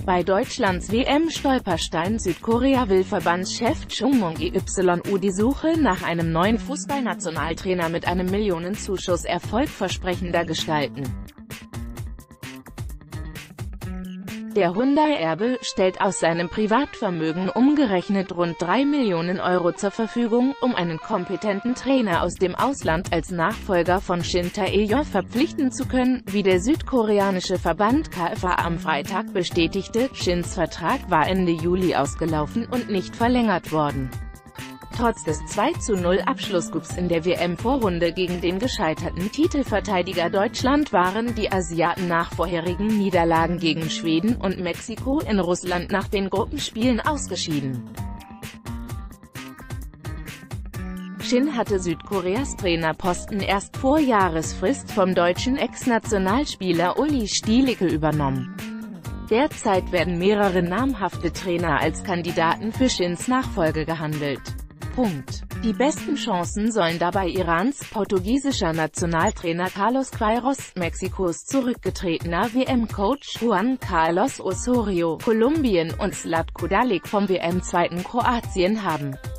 Bei Deutschlands WM-Stolperstein Südkorea will Verbandschef Chung Mong-gyu die Suche nach einem neuen Fußballnationaltrainer mit einem Millionenzuschuss erfolgversprechender gestalten. Der Hyundai-Erbe stellt aus seinem Privatvermögen umgerechnet rund 3 Millionen Euro zur Verfügung, um einen kompetenten Trainer aus dem Ausland als Nachfolger von Shin Tae-yeon verpflichten zu können, wie der südkoreanische Verband KFA am Freitag bestätigte. Shins Vertrag war Ende Juli ausgelaufen und nicht verlängert worden. Trotz des 2:0 Abschlusscupes in der WM-Vorrunde gegen den gescheiterten Titelverteidiger Deutschland waren die Asiaten nach vorherigen Niederlagen gegen Schweden und Mexiko in Russland nach den Gruppenspielen ausgeschieden. Shin hatte Südkoreas Trainerposten erst vor Jahresfrist vom deutschen Ex-Nationalspieler Uli Stielike übernommen. Derzeit werden mehrere namhafte Trainer als Kandidaten für Shins Nachfolge gehandelt. Die besten Chancen sollen dabei Irans portugiesischer Nationaltrainer Carlos Queiroz, Mexikos zurückgetretener WM-Coach Juan Carlos Osorio, Kolumbien und Zlatko Dalic vom WM-Zweiten Kroatien haben.